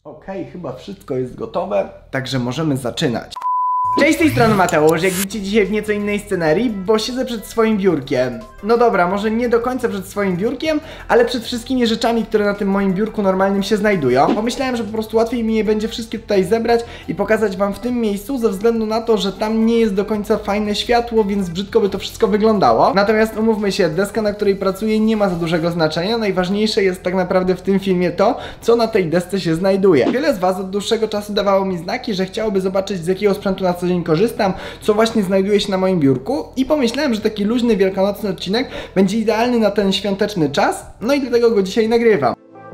Okej, chyba wszystko jest gotowe, także możemy zaczynać. Cześć, z tej strony Mateusz, jak widzicie dzisiaj w nieco innej scenerii, bo siedzę przed swoim biurkiem. No dobra, może nie do końca przed swoim biurkiem, ale przed wszystkimi rzeczami, które na tym moim biurku normalnym się znajdują. Pomyślałem, że po prostu łatwiej mi je będzie wszystkie tutaj zebrać i pokazać wam w tym miejscu, ze względu na to, że tam nie jest do końca fajne światło, więc brzydko by to wszystko wyglądało. Natomiast umówmy się, deska, na której pracuję, nie ma za dużego znaczenia. Najważniejsze jest tak naprawdę w tym filmie to, co na tej desce się znajduje. Wiele z was od dłuższego czasu dawało mi znaki, że chciałoby zobaczyć, z jakiego sprzętu na co dzień korzystam, co właśnie znajduje się na moim biurku, i pomyślałem, że taki luźny, wielkanocny odcinek będzie idealny na ten świąteczny czas, no i dlatego go dzisiaj nagrywam.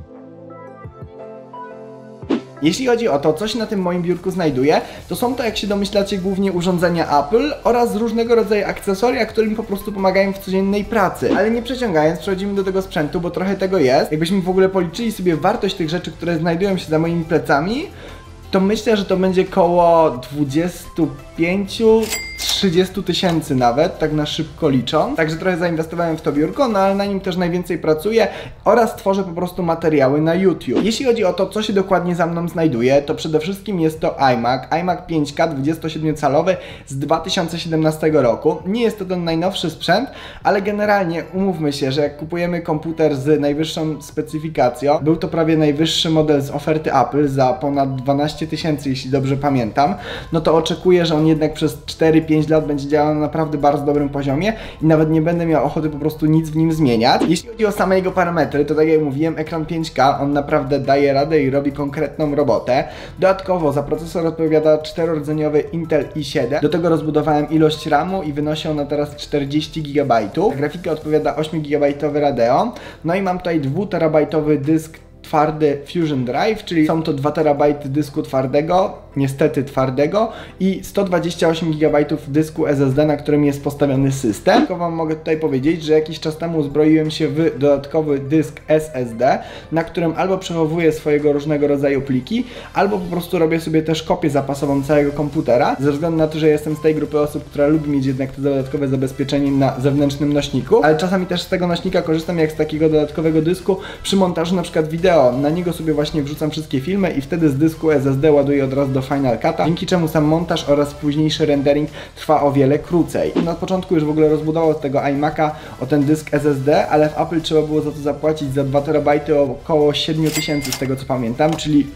Jeśli chodzi o to, co się na tym moim biurku znajduje, to są to, jak się domyślacie, głównie urządzenia Apple oraz różnego rodzaju akcesoria, które mi po prostu pomagają w codziennej pracy. Ale nie przeciągając, przechodzimy do tego sprzętu, bo trochę tego jest. Jakbyśmy w ogóle policzyli sobie wartość tych rzeczy, które znajdują się za moimi plecami, to myślę, że to będzie koło 25–30 tysięcy nawet, tak na szybko licząc. Także trochę zainwestowałem w to biurko, no ale na nim też najwięcej pracuję oraz tworzę po prostu materiały na YouTube. Jeśli chodzi o to, co się dokładnie za mną znajduje, to przede wszystkim jest to iMac 5K 27-calowy z 2017 roku. Nie jest to ten najnowszy sprzęt, ale generalnie umówmy się, że jak kupujemy komputer z najwyższą specyfikacją, był to prawie najwyższy model z oferty Apple za ponad 12 tysięcy, jeśli dobrze pamiętam, no to oczekuję, że on jednak przez 4–5 lat będzie działał na naprawdę bardzo dobrym poziomie i nawet nie będę miał ochoty po prostu nic w nim zmieniać. Jeśli chodzi o same jego parametry, to tak jak mówiłem, ekran 5K, on naprawdę daje radę i robi konkretną robotę. Dodatkowo za procesor odpowiada 4-rdzeniowy Intel i7, do tego rozbudowałem ilość RAMu i wynosi ona teraz 40 GB. Za grafikę odpowiada 8 GB Radeon, no i mam tutaj 2-terabajtowy dysk twardy Fusion Drive, czyli są to 2 TB dysku twardego, niestety twardego, i 128 GB dysku SSD, na którym jest postawiony system. Tylko wam mogę tutaj powiedzieć, że jakiś czas temu uzbroiłem się w dodatkowy dysk SSD, na którym albo przechowuję swojego różnego rodzaju pliki, albo po prostu robię sobie też kopię zapasową całego komputera, ze względu na to, że jestem z tej grupy osób, która lubi mieć jednak to dodatkowe zabezpieczenie na zewnętrznym nośniku, ale czasami też z tego nośnika korzystam jak z takiego dodatkowego dysku przy montażu na przykład wideo. Na niego sobie właśnie wrzucam wszystkie filmy i wtedy z dysku SSD ładuję od razu do Final Cut'a, dzięki czemu sam montaż oraz późniejszy rendering trwa o wiele krócej. Na początku już w ogóle rozbudował tego iMac'a o ten dysk SSD, ale w Apple trzeba było za to zapłacić za 2 TB około 7 tysięcy z tego co pamiętam, czyli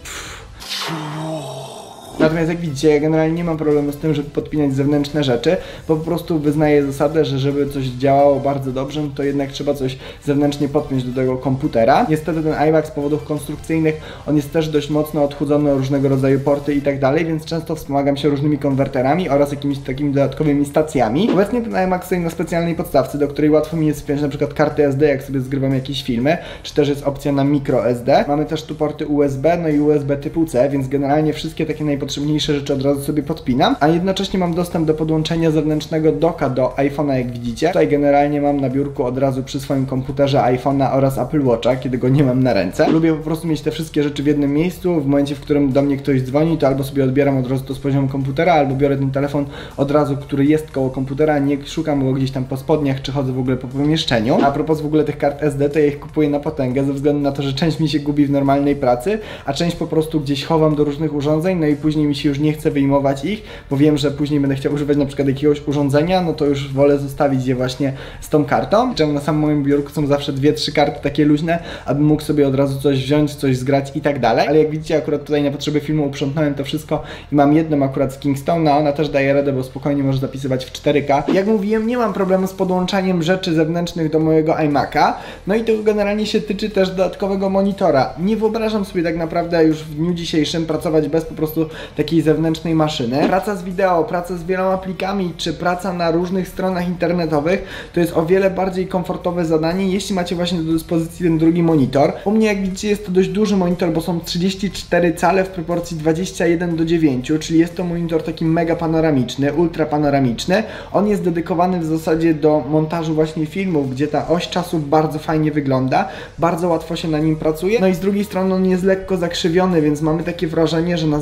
Natomiast jak widzicie, ja generalnie nie mam problemu z tym, żeby podpinać zewnętrzne rzeczy, bo po prostu wyznaję zasadę, że żeby coś działało bardzo dobrze, to jednak trzeba coś zewnętrznie podpiąć do tego komputera. Niestety ten iMac z powodów konstrukcyjnych, on jest też dość mocno odchudzony o różnego rodzaju porty i tak dalej, więc często wspomagam się różnymi konwerterami oraz jakimiś takimi dodatkowymi stacjami. Obecnie ten iMac stoi na specjalnej podstawce, do której łatwo mi jest wpiąć na przykład karty SD, jak sobie zgrywam jakieś filmy, czy też jest opcja na micro SD. Mamy też tu porty USB, no i USB typu C, więc generalnie wszystkie takie najpotrzebniejsze rzeczy od razu sobie podpinam, a jednocześnie mam dostęp do podłączenia zewnętrznego docka do iPhone'a, jak widzicie. Tutaj generalnie mam na biurku od razu przy swoim komputerze iPhone'a oraz Apple Watcha, kiedy go nie mam na ręce. Lubię po prostu mieć te wszystkie rzeczy w jednym miejscu. W momencie, w którym do mnie ktoś dzwoni, to albo sobie odbieram od razu to z poziomu komputera, albo biorę ten telefon od razu, który jest koło komputera, nie szukam go gdzieś tam po spodniach, czy chodzę w ogóle po pomieszczeniu. A propos w ogóle tych kart SD, to ja ich kupuję na potęgę, ze względu na to, że część mi się gubi w normalnej pracy, a część po prostu gdzieś chowam do różnych urządzeń, no i później mi się już nie chce wyjmować ich, bo wiem, że później będę chciał używać na przykład jakiegoś urządzenia, no to już wolę zostawić je właśnie z tą kartą. Czemu na samym moim biurku są zawsze 2–3 karty takie luźne, abym mógł sobie od razu coś wziąć, coś zgrać i tak dalej. Ale jak widzicie, akurat tutaj na potrzeby filmu uprzątnąłem to wszystko i mam jedną akurat z Kingstone'a, ona też daje radę, bo spokojnie może zapisywać w 4K. Jak mówiłem, nie mam problemu z podłączaniem rzeczy zewnętrznych do mojego iMac'a, no i to generalnie się tyczy też dodatkowego monitora. Nie wyobrażam sobie tak naprawdę już w dniu dzisiejszym pracować bez po prostu takiej zewnętrznej maszyny. Praca z wideo, praca z wieloma plikami, czy praca na różnych stronach internetowych to jest o wiele bardziej komfortowe zadanie, jeśli macie właśnie do dyspozycji ten drugi monitor. U mnie, jak widzicie, jest to dość duży monitor, bo są 34 cale w proporcji 21:9, czyli jest to monitor taki mega panoramiczny, ultra panoramiczny. On jest dedykowany w zasadzie do montażu właśnie filmów, gdzie ta oś czasu bardzo fajnie wygląda, bardzo łatwo się na nim pracuje, no i z drugiej strony on jest lekko zakrzywiony, więc mamy takie wrażenie, że nas bardzo fajnie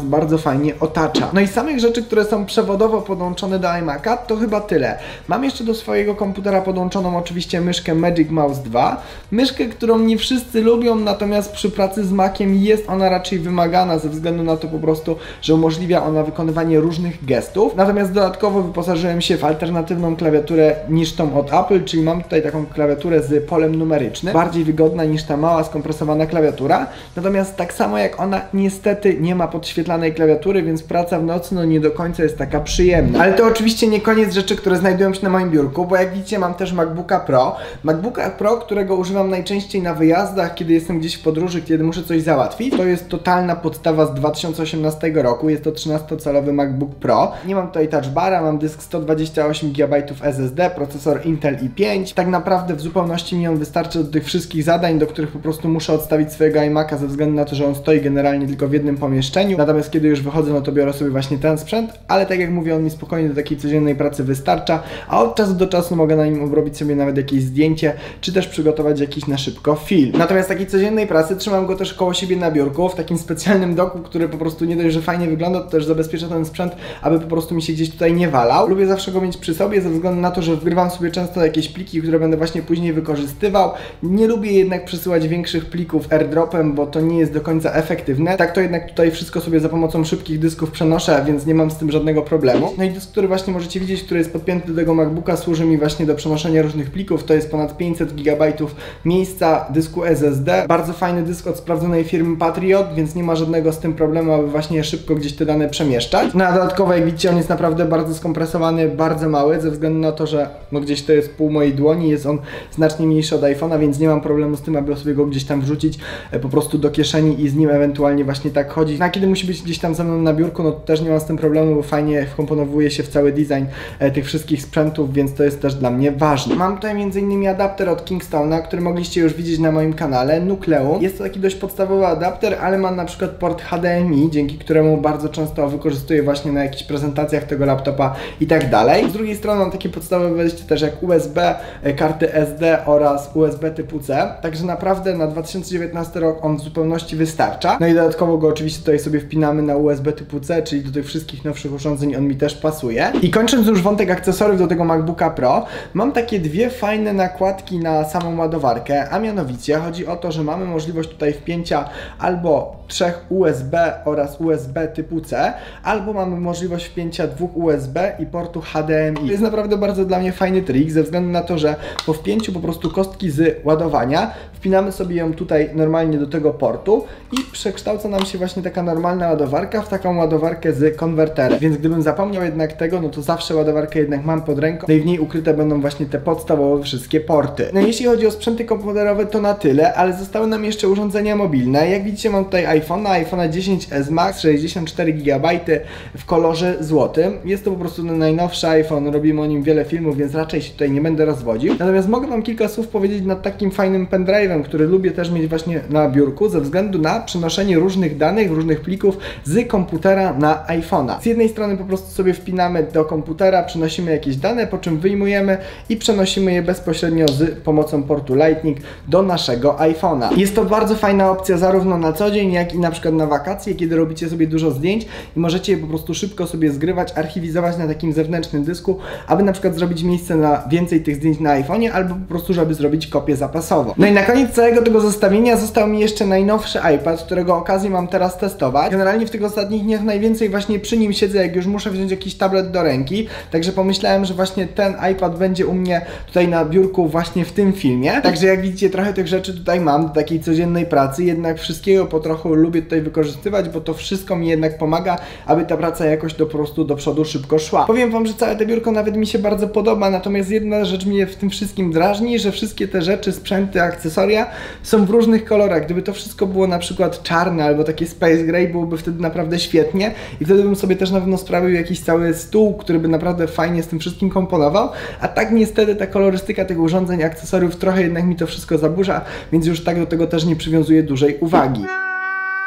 fajnie otacza. No i samych rzeczy, które są przewodowo podłączone do iMac'a, to chyba tyle. Mam jeszcze do swojego komputera podłączoną oczywiście myszkę Magic Mouse 2. Myszkę, którą nie wszyscy lubią, natomiast przy pracy z Maciem jest ona raczej wymagana ze względu na to po prostu, że umożliwia ona wykonywanie różnych gestów. Natomiast dodatkowo wyposażyłem się w alternatywną klawiaturę niż tą od Apple, czyli mam tutaj taką klawiaturę z polem numerycznym, bardziej wygodna niż ta mała skompresowana klawiatura. Natomiast tak samo jak ona, niestety nie ma podświetlanej klawiatury, więc praca w nocy no nie do końca jest taka przyjemna. Ale to oczywiście nie koniec rzeczy, które znajdują się na moim biurku, bo jak widzicie mam też MacBooka Pro. MacBooka Pro, którego używam najczęściej na wyjazdach, kiedy jestem gdzieś w podróży, kiedy muszę coś załatwić. To jest totalna podstawa z 2018 roku, jest to 13-calowy MacBook Pro. Nie mam tutaj touchbara, mam dysk 128 GB SSD, procesor Intel i5. Tak naprawdę w zupełności mi on wystarczy do tych wszystkich zadań, do których po prostu muszę odstawić swojego iMac'a ze względu na to, że on stoi generalnie tylko w jednym pomieszczeniu. Natomiast kiedy już wychodzę, no to biorę sobie właśnie ten sprzęt, ale tak jak mówię, on mi spokojnie do takiej codziennej pracy wystarcza, a od czasu do czasu mogę na nim obrobić sobie nawet jakieś zdjęcie, czy też przygotować jakiś na szybko film. Natomiast takiej codziennej pracy trzymam go też koło siebie na biurku, w takim specjalnym doku, który po prostu nie dość, że fajnie wygląda, to też zabezpiecza ten sprzęt, aby po prostu mi się gdzieś tutaj nie walał. Lubię zawsze go mieć przy sobie, ze względu na to, że wgrywam sobie często jakieś pliki, które będę właśnie później wykorzystywał. Nie lubię jednak przesyłać większych plików airdropem, bo to nie jest do końca efektywne. Tak to jednak tutaj wszystko sobie za pomocą szybkich dysków przenoszę, więc nie mam z tym żadnego problemu. No i dysk, który właśnie możecie widzieć, który jest podpięty do tego MacBooka, służy mi właśnie do przenoszenia różnych plików. To jest ponad 500 GB miejsca dysku SSD. Bardzo fajny dysk od sprawdzonej firmy Patriot, więc nie ma żadnego z tym problemu, aby właśnie szybko gdzieś te dane przemieszczać. No a dodatkowo, jak widzicie, on jest naprawdę bardzo skompresowany, bardzo mały, ze względu na to, że no gdzieś to jest pół mojej dłoni, jest on znacznie mniejszy od iPhone'a, więc nie mam problemu z tym, aby sobie go gdzieś tam wrzucić po prostu do kieszeni i z nim ewentualnie właśnie tak chodzić. No a kiedy musi być gdzieś tam ze mną na biurku, no to też nie mam z tym problemu, bo fajnie wkomponowuje się w cały design tych wszystkich sprzętów, więc to jest też dla mnie ważne. Mam tutaj m.in. adapter od Kingstone'a, który mogliście już widzieć na moim kanale, Nucleum. Jest to taki dość podstawowy adapter, ale ma na przykład port HDMI, dzięki któremu bardzo często wykorzystuję właśnie na jakichś prezentacjach tego laptopa i tak dalej. Z drugiej strony mam takie podstawowe wejście też jak USB, karty SD oraz USB typu C, także naprawdę na 2019 rok on w zupełności wystarcza. No i dodatkowo go oczywiście tutaj sobie wpinamy na USB typu C, czyli do tych wszystkich nowszych urządzeń on mi też pasuje. I kończąc już wątek akcesoriów do tego MacBooka Pro, mam takie dwie fajne nakładki na samą ładowarkę, a mianowicie chodzi o to, że mamy możliwość tutaj wpięcia albo 3 USB oraz USB typu C, albo mamy możliwość wpięcia 2 USB i portu HDMI. To jest naprawdę bardzo dla mnie fajny trik, ze względu na to, że po wpięciu po prostu kostki z ładowania wpinamy sobie ją tutaj normalnie do tego portu i przekształca nam się właśnie taka normalna ładowarka w taką ładowarkę z konwerterem. Więc gdybym zapomniał jednak tego, no to zawsze ładowarkę jednak mam pod ręką, no i w niej ukryte będą właśnie te podstawowe wszystkie porty. No jeśli chodzi o sprzęty komputerowe, to na tyle, ale zostały nam jeszcze urządzenia mobilne. Jak widzicie, mam tutaj iPhone'a 10s Max, 64 GB w kolorze złotym. Jest to po prostu ten najnowszy iPhone, robimy o nim wiele filmów, więc raczej się tutaj nie będę rozwodził. Natomiast mogę wam kilka słów powiedzieć nad takim fajnym pendrive'em, który lubię też mieć właśnie na biurku, ze względu na przenoszenie różnych danych, różnych plików z komputera na iPhone'a. Z jednej strony po prostu sobie wpinamy do komputera, przenosimy jakieś dane, po czym wyjmujemy i przenosimy je bezpośrednio z pomocą portu Lightning do naszego iPhone'a. Jest to bardzo fajna opcja zarówno na co dzień, jak i na przykład na wakacje, kiedy robicie sobie dużo zdjęć i możecie je po prostu szybko sobie zgrywać, archiwizować na takim zewnętrznym dysku, aby na przykład zrobić miejsce na więcej tych zdjęć na iPhone'ie, albo po prostu, żeby zrobić kopię zapasową. No i na koniec całego tego zestawienia został mi jeszcze najnowszy iPad, którego okazję mam teraz testować. Generalnie w tych ostatnich dniach najwięcej właśnie przy nim siedzę, jak już muszę wziąć jakiś tablet do ręki, także pomyślałem, że właśnie ten iPad będzie u mnie tutaj na biurku właśnie w tym filmie. Także jak widzicie, trochę tych rzeczy tutaj mam do takiej codziennej pracy, jednak wszystkiego po trochu lubię tutaj wykorzystywać, bo to wszystko mi jednak pomaga, aby ta praca jakoś po prostu do przodu szybko szła. Powiem wam, że całe to biurko nawet mi się bardzo podoba, natomiast jedna rzecz mnie w tym wszystkim drażni, że wszystkie te rzeczy, sprzęty, akcesoria są w różnych kolorach. Gdyby to wszystko było na przykład czarne albo takie space gray, byłoby wtedy naprawdę świetnie i wtedy bym sobie też na pewno sprawił jakiś cały stół, który by naprawdę fajnie z tym wszystkim komponował, a tak niestety ta kolorystyka tych urządzeń, akcesoriów trochę jednak mi to wszystko zaburza, więc już tak do tego też nie przywiązuję dużej uwagi.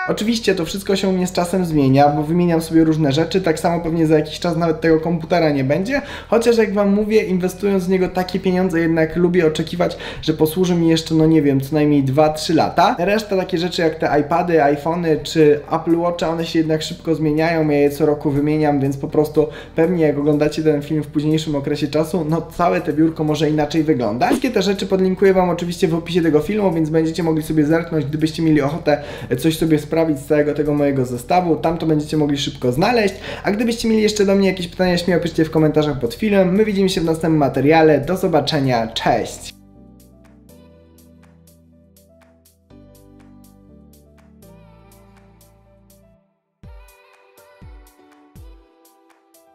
Oczywiście to wszystko się u mnie z czasem zmienia, bo wymieniam sobie różne rzeczy, tak samo pewnie za jakiś czas nawet tego komputera nie będzie, chociaż jak wam mówię, inwestując w niego takie pieniądze jednak lubię oczekiwać, że posłuży mi jeszcze, no nie wiem, co najmniej 2-3 lata. Reszta takie rzeczy jak te iPady, iPhony czy Apple Watcha, one się jednak szybko zmieniają, ja je co roku wymieniam, więc po prostu pewnie jak oglądacie ten film w późniejszym okresie czasu, no całe te biurko może inaczej wyglądać. Wszystkie te rzeczy podlinkuję wam oczywiście w opisie tego filmu, więc będziecie mogli sobie zerknąć, gdybyście mieli ochotę coś sobie sprawdzić z całego tego mojego zestawu, tam to będziecie mogli szybko znaleźć, a gdybyście mieli jeszcze do mnie jakieś pytania, śmiało piszcie w komentarzach pod filmem. My widzimy się w następnym materiale, do zobaczenia, cześć!